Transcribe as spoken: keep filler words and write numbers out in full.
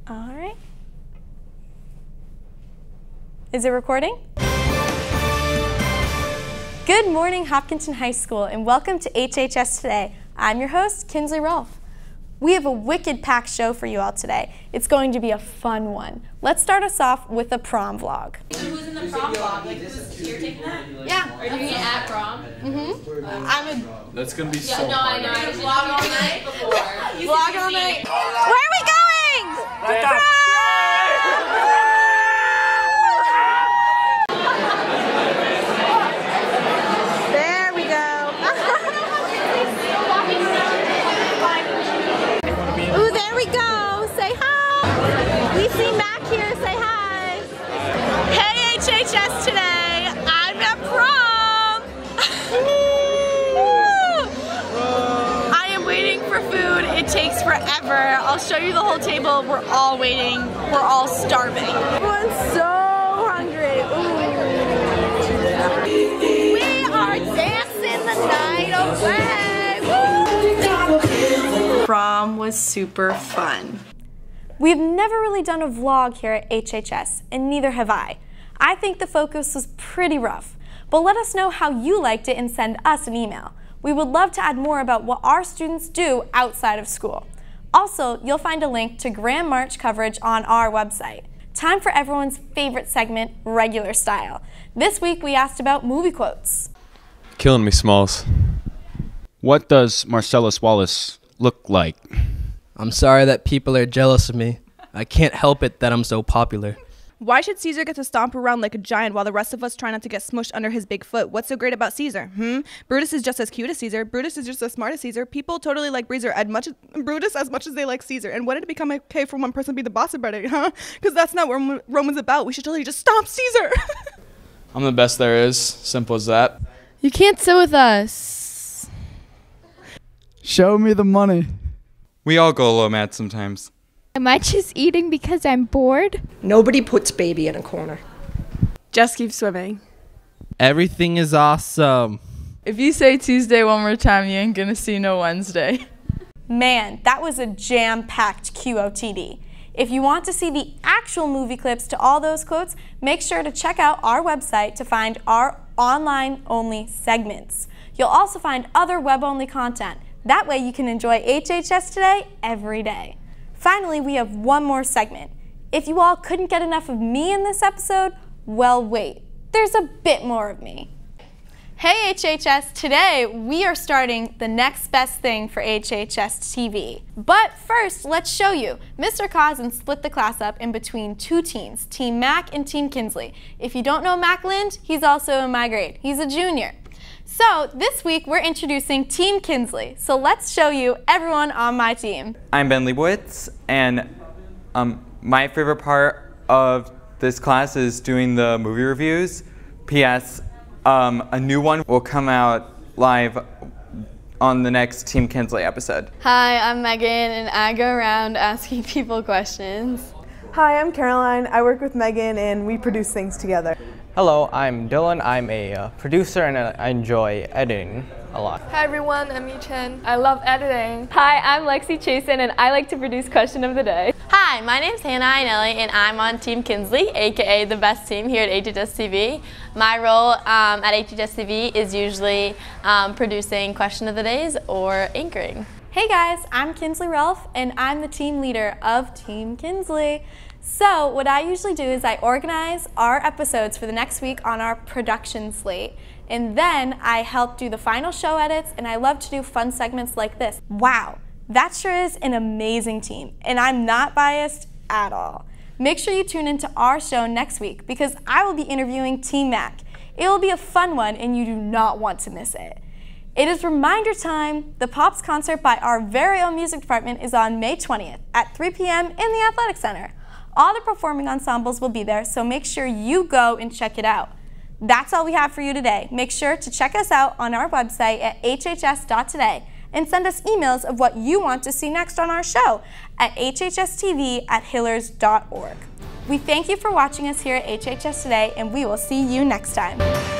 All right. Is it recording? Good morning, Hopkinton High School, and welcome to H H S Today. I'm your host, Kinsley Rolfe. We have a wicked packed show for you all today. It's going to be a fun one. Let's start us off with a prom vlog. So who's in the prom vlog? Like, who's here taking that? Yeah. Are you doing it at prom? Mm-hmm. I'm a That's gonna be Yeah, so no, hard. I know. I just vlog all night before. vlog all night. Where are we going? Prom! There we go. Ooh, there we go. Say hi. We see Mac here. Say hi. Hey, H H S Today. I'm at prom. I am waiting for food. It takes forever. I'll show you the whole table. We're all waiting. We're all starving. Everyone's so hungry. Ooh. We are dancing the night away. Woo! Prom was super fun. We've never really done a vlog here at H H S, and neither have I. I think the focus was pretty rough, but let us know how you liked it and send us an email. We would love to add more about what our students do outside of school. Also, you'll find a link to Grand March coverage on our website. Time for everyone's favorite segment, Regular Style. This week we asked about movie quotes. Killing me, Smalls. What does Marcellus Wallace look like? I'm sorry that people are jealous of me. I can't help it that I'm so popular. Why should Caesar get to stomp around like a giant while the rest of us try not to get smushed under his big foot? What's so great about Caesar? Hmm? Brutus is just as cute as Caesar. Brutus is just as smart as Caesar. People totally like Breezer as much as, Brutus as much as they like Caesar. And when did it become okay for one person to be the boss about it, huh? Because that's not what Roman's about. We should totally just stomp Caesar. I'm the best there is. Simple as that. You can't sit with us. Show me the money. We all go low mad sometimes. Am I just eating because I'm bored? Nobody puts baby in a corner. Just keep swimming. Everything is awesome. If you say Tuesday one more time, you ain't gonna see no Wednesday. Man, that was a jam-packed Q O T D. If you want to see the actual movie clips to all those quotes, make sure to check out our website to find our online-only segments. You'll also find other web-only content. That way you can enjoy H H S Today every day. Finally, we have one more segment. If you all couldn't get enough of me in this episode, well, wait, there's a bit more of me. Hey H H S, today we are starting the next best thing for H H S T V. But first, let's show you. Mister Cousin split the class up in between two teams, Team Mac and Team Kinsley. If you don't know Mac Lind, he's also in my grade. He's a junior. So this week we're introducing Team Kinsley. So let's show you everyone on my team. I'm Ben Leibowitz, and um, my favorite part of this class is doing the movie reviews. P S Um, a new one will come out live on the next Team Kinsley episode. Hi, I'm Megan, and I go around asking people questions. Hi, I'm Caroline. I work with Megan, and we produce things together. Hello, I'm Dylan. I'm a uh, producer, and I enjoy editing a lot. Hi everyone, I'm Yi Chen. I love editing. Hi, I'm Lexi Chasen, and I like to produce Question of the Day. Hi, my name's Hannah Ainelli, and I'm on Team Kinsley, aka the best team here at H H S T V. My role um, at H H S T V is usually um, producing Question of the Days or anchoring. Hey guys, I'm Kinsley Rolfe, and I'm the team leader of Team Kinsley. So what I usually do is I organize our episodes for the next week on our production slate, and then I help do the final show edits, and I love to do fun segments like this. Wow, that sure is an amazing team, and I'm not biased at all. Make sure you tune into our show next week because I will be interviewing Team Mac. It will be a fun one, and you do not want to miss it. It is reminder time. The Pops concert by our very own music department is on May twentieth at three p m in the Athletic Center. All the performing ensembles will be there, so make sure you go and check it out. That's all we have for you today. Make sure to check us out on our website at h h s dot today and send us emails of what you want to see next on our show at h h s t v at hillers dot org. We thank you for watching us here at H H S Today, and we will see you next time.